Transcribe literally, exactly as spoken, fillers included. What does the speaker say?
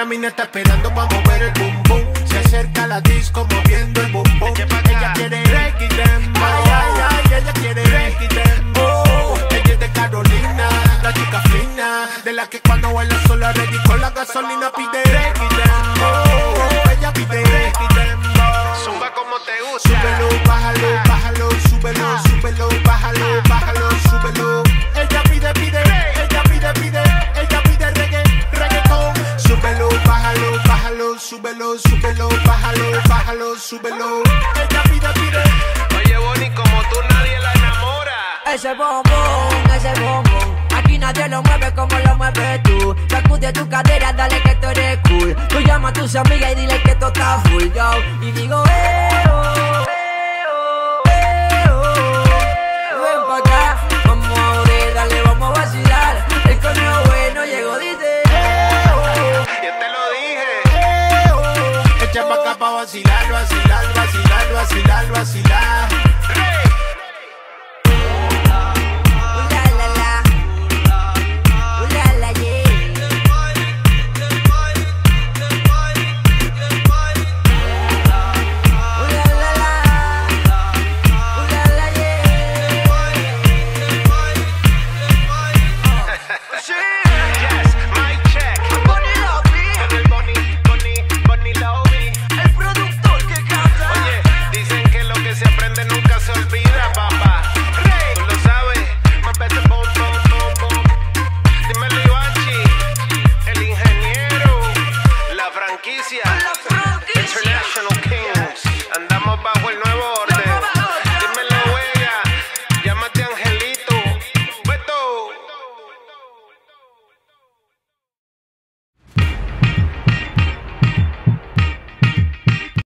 la mina está esperando pa' mover el bum bum. Se acerca a la disco moviendo el bum bum. Ella quiere reggae dembow. Ay, ay, ay, ella quiere reggae dembow. Ella es de Carolina, la chica fina, de la que cuando baila sola ready con la gasolina pide reggae dembow. Ella pide reggae dembow. Zumba como te gusta. Súbelo, bájalo, bájalo, súbelo, súbelo, bájalo, bájalo, súbelo. Ella pide, pide, ella pide, pide, ella pide reggae, reggaetón. Súbelo, bájalo, bájalo, súbelo, súbelo, bájalo, bájalo, súbelo. Ella pide, pide. Oye, Bonnie, como tú nadie la enamora. Ese bombón, ese bombón, aquí nadie lo mueve como lo mueves tú. Sacude tu cadera, dale que tú eres cool. Tú llama a tus amigas y dile que esto está full, yo. Y digo, eh, oh, eh, oh, eh, oh. Ven pa' acá, vamos a joder, dale, vamos a vacilar. El conejo bueno llegó, dice, eh, oh. Yo te lo dije. Eh, oh. Echa pa' acá pa' vacilar, vacilar, vacilar, vacilar, vacilar.